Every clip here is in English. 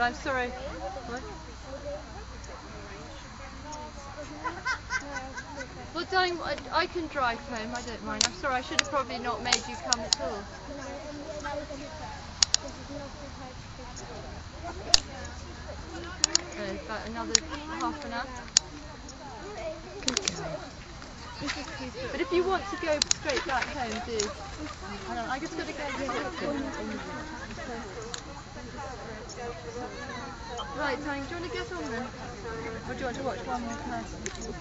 I'm sorry. What? Well, darling, I can drive home. I don't mind. I'm sorry. I should have probably not made you come at all. About another half an hour. But if you want to go straight back home, do. I just got to go. Right, darling, do you want to get on then? Or do you want to watch one more person?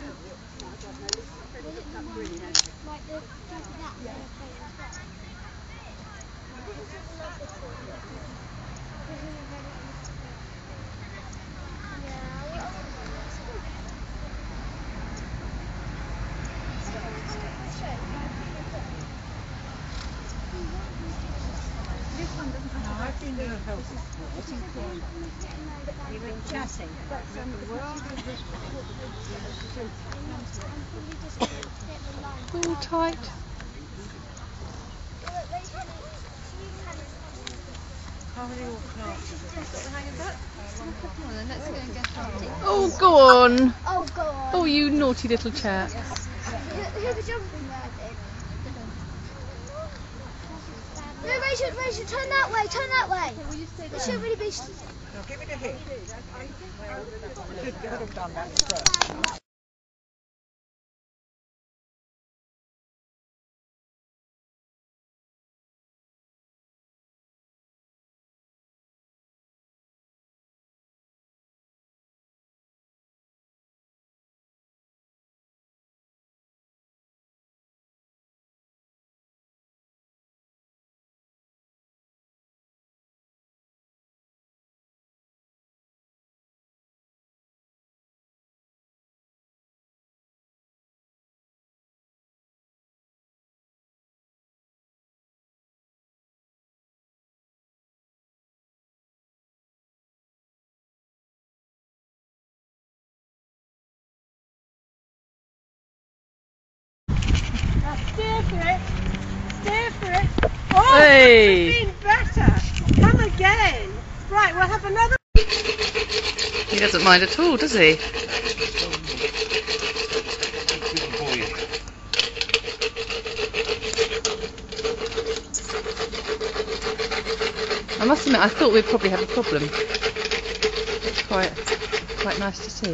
I've been to a health report. We were chatting. All tight. Oh, go on. Oh, go on. Oh, you naughty little chap. Who's the jumping there? No, Rachel, turn that way, It should really be... Now give it a hit. You could have done that first. Now steer for it. Steer for it. Oh, Hey. that's been better. Come again. Right, we'll have another. He doesn't mind at all, does he? I must admit, I thought we'd probably have a problem. It's quite nice to see.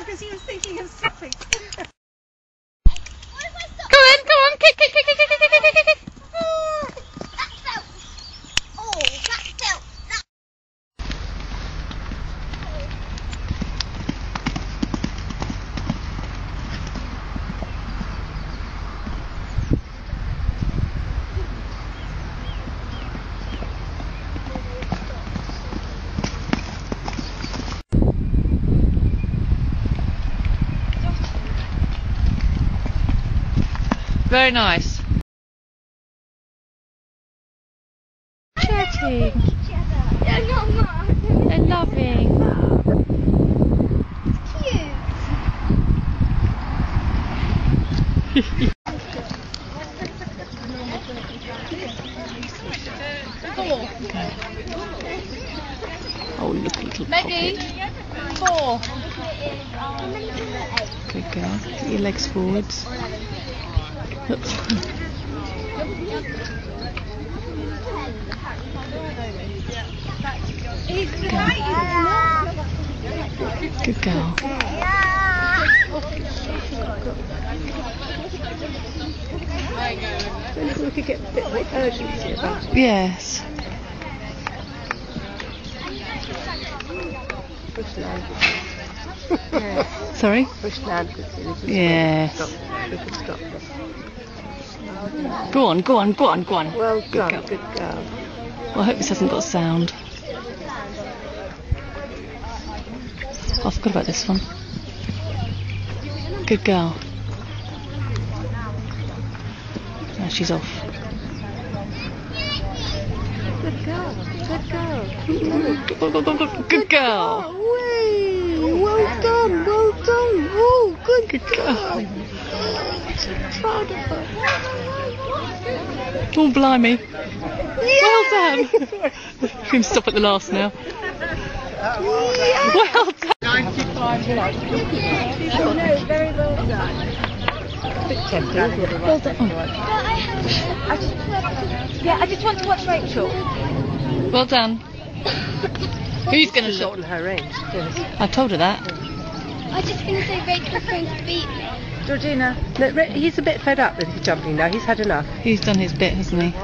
because he was thinking of stopping. Go on, kick, kick, kick, kick, kick, kick, kick, kick, kick. That felt. Oh, that felt. Very nice. Chatting and loving. Oh, look, little Maggie, poppet. 4. Good girl. Get your legs forwards. Oops. Good girl. We could get a bit of urgency about it. Yes. Bushland. Sorry? Bushland could see this. Yes. We could stop this. Go on, go on, go on, go on. Well Good done, girl. good girl. Well, I hope this hasn't got sound. Oh, I forgot about this one. Good girl. Now she's off. Good girl, good girl. Good girl. Away. Well done, well done. Oh, good girl. Proud of her. Oh, blimey. Well done. We can stop at the last now. Well done. 95 minutes. No, very well done. A bit tempting, isn't it? Well done. I just want to watch Rachel. Well done. Who's going to Shorten her range. Yes. I told her that. I was just going to say Rachel's going to beat me. Georgina, look, he's a bit fed up with his jumping now. He's had enough. He's done his bit, hasn't he?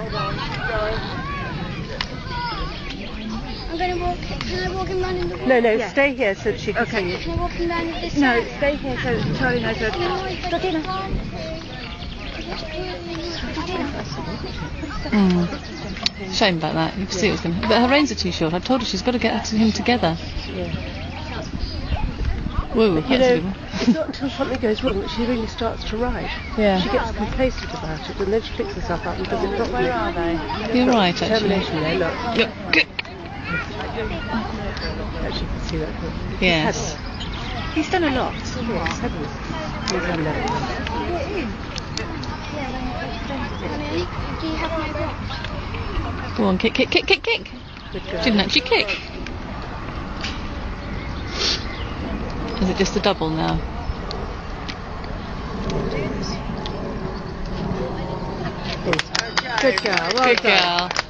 I'm going to walk. Can I walk him round in the wall? No, stay here so that she can see you. Can I walk him round this No, side? stay here so Charlie knows where to go. Georgina. Shame about that. You can see it was going to... But her reins are too short. I told her she's got to get him together. Yeah. Whoa, You that's a know, good one. it's not until something goes wrong that she really starts to ride. Yeah. She gets complacent about it and then she picks herself up and does it properly. Where are they? You're right, actually. Determination there, look. Yep. Good. Actually, you can see that. Yes. He's done a lot. Yes, hasn't he? He's done that. Do you have my watch? Go on, kick, kick, kick, kick, kick. Good girl. She didn't actually kick. Is it just a double now? Good girl, well Good done. girl.